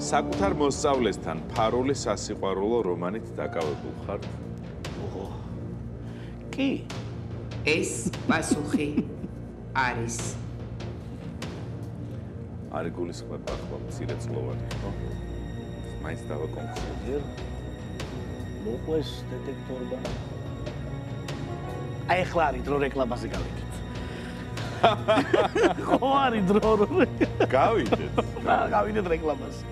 საკუთარ მოსწავლესთან ფარული სასიყვარულო რომანით დაკავებულ ხართ? კი. ეს პასუხი არის. არის გულისხმობა ახლა მცირეწლოვანი, ხო? მაინც დავაკონკრეტებ. მოყვეს დეტექტორმა. აი ახლა არის დრო რეკლამაზე გავიდეთ. ხო არის დრო. გავიდეთ. გავიდეთ რეკლამაზე.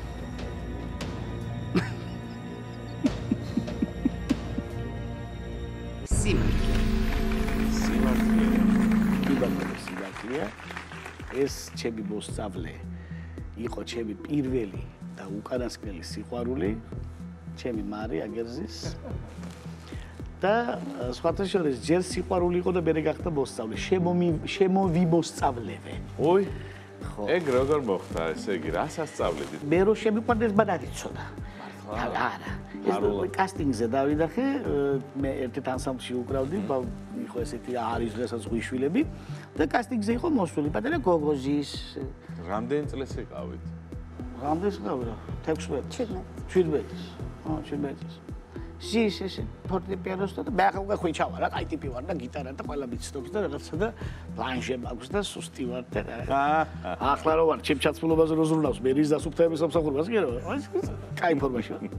სიმართლე. ეს ჩემი მოსწავლე იყო ჩემი პირველი და უკანასკნელი სიყვარული, ჩემი მარი აგერზის. და სხვათა შორის ჯერ სიყვარული იყო და მერე გახდა მოსწავლე. შემოვიმოსწავლევე. ой, ეგ როგორ მოხდა, ესე იგი, რას ასწავლედით? მე რო შემიყვარდეს ბანარიცოდა. არა. ეს კასტინგზე დავიდახე, მე ერთ ანსამბლში უკრავდი, იყო ესეთი არის დღესაც ღვიშვილები და კასტინგზე იყო მოსული პატარა გოგოზის. რამდენი წლის იყავით? რამდენს გავიდა? 16. 17. 17. ჟის ესე ფორტეპიანოს და მე ახლა უკვე ხვიჩავარ რა, კაი ტიპი ვარ და გიტარა და ყველა მიცნობს და რაღაცა და პლანშე მაქვს და სუსტი ვარ და ახლა რო ვარ ჩემ ჩაცმულობაზე რო ზრუნავს მე რის დასუფთების სამსახურებას კი რა კაი ფორმაში ვარ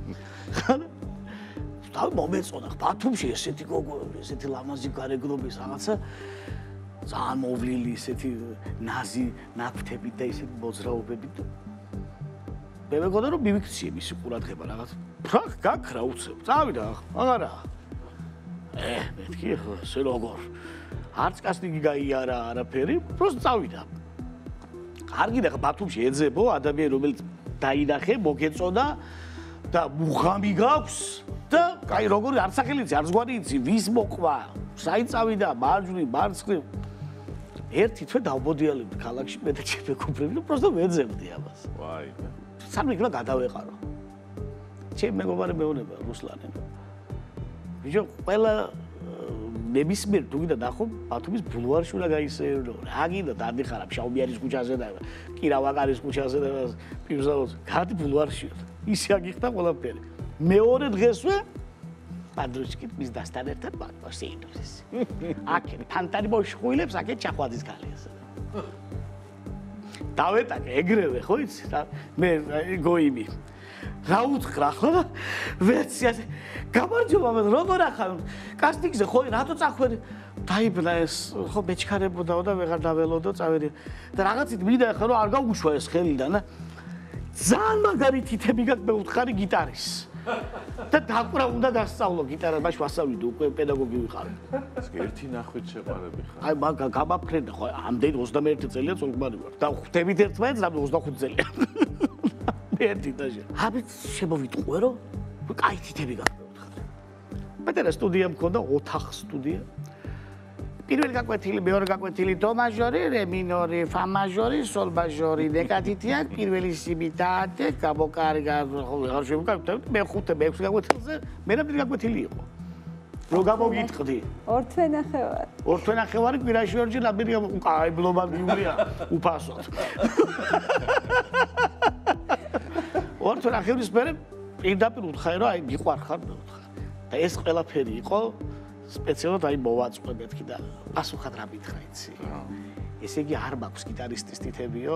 და მომეწონა ბათუმში ესეთი გოგოები ესეთი ლამაზი გარეგნობის რაღაცა ძალიან მოვლილი ესეთი ნაზი ნაკვთები და ესეთი მოძრაობები მე მეგონა რომ მივიქციე მისი ყურადღება რაღაც ფრახ გაქრა უცებ წავიდა აღარა მეთქი ხო ესე როგორ არც კასტინგი გაიარა არაფერი просто წავიდა კარგი და ბათუმში ეძებო ადამიანი რომელიც დაინახე მოგეწონა და მუღამი გაქვს და კაი როგორი არც სახელიც არც გვარი იცი ვის მოყვა საით წავიდა მარჯვნივ მარცხნივ ერთი თვე დავბოდიალებდი ქალაქში მე და ჩემი მეგობრები და просто ვეძებდი ამას ვაი სამი გლა გადავეყარო. ჩემ მეგობარი მეუნება რუსლანი. ბიჭო, ყველა ნებისმიერ თუ გინდა ნახო, ბათუმის ბულვარში უნდა გაისეირნო. რა გინდა დადიხარა შაუმიანის ქუჩაზე და კირავაკარის ქუჩაზე და პირზავოზე. გადი ბულვარში. ისე აგიხდა ყველაფერი. მეორე დღესვე პანდროჩკით მის დასთან ერთად მოსეინდოს. აქეთ ფანტარი მოშხუილებს, აქეთ ჩახვაძის ქალიას. დავეტაკე ეგრევე ხო იცი და მე გოიმი რა უთხრა ხო და ვეცი ასე გამარჯობა მე როგორ ახალ კასტინგზე ხო რატო წახვერი დაიბნა ეს ხო მეჩქარებოდაო და ვეღარ დაველოდო წავედი და რაღაცით მინდა ახლა რომ არ გაუგუშვა ეს ხელიდან და ძალიან მაგარი თითები გაქვს მე უთხარი გიტარის და დაკვრა უნდა დასწავლო გიტარა მაშ ვასწავლიდო უკვე პედაგოგი ვიყავი ეს ერთი ნახვით შეყარები ხარ აი მაგ გამაფრენდა ხო ამდენ 21 წელია წოლკმარი ვარ და ხვდებით ერთმანეთს და 25 წელია მე ერთი დაჟე აბიც შემოვიტყვე რომ კაი თითები გაქვს უთხარი პეტერა სტუდია მქონდა ოთახ სტუდია პირველი გაკვეთილი მეორე გაკვეთილი დო მაჟორი რე მინორი ფა მაჟორი სოლ მაჟორი დეკადიტი აქვს პირველი სიმიტა და გამოკარი აღარ შევკავებ მეხუთე მეექვსე გაკვეთილზე მე რამდენი გაკვეთილი იყო რო გამოგიტყდი ორ თვე ნახევარი კვირაში ორჯერ რამდენი კაი ბლომანდიულია უფასოდ ორ თვე ნახევრის მერე პირდაპირ უთხარი რომ აი მიყვარხარ მე უთხარ და ეს ყველაფერი იყო სპეციალურად აი მოვაწყვე მეთქი და პასუხად რა მითხრა იცი ესე იგი არ მაქვს გიტარისტის თითებიო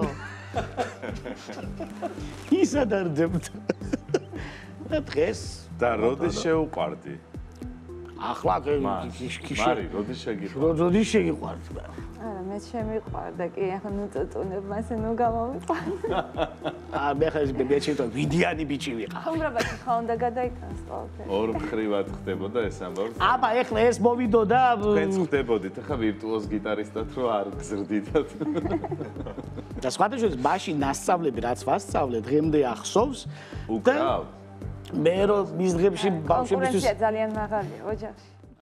ისა დარდებდა და დღეს და როდის შეუყვარდი ახლა მარი როდის შეგიყვართ არა მე შემიყვარდა კი ახლა ნუ წუწუნებ მასე ნუ გამომიყვარდა მე ხა ეს ბეჭეთა ვიდიანი ბიჭი ვიყავ ხომრაბათ ხა უნდა გადაიტანოს ყველაფერი ორ მხრივად ხდებოდა ეს ამბავი აბა ეხლა ეს მოვიდო და თქვენც ხდებოდით ახლა ვირტუოზ გიტარისტად რო არ გზრდიდათ და სხვათა შორის მაშინ მასწავლები რაც ვასწავლე დღემდე ახსოვს უკრავ მე რო მის დღეებში ბავშვებისთვის კონკურენცია ძალიან მაღალია ოჯახში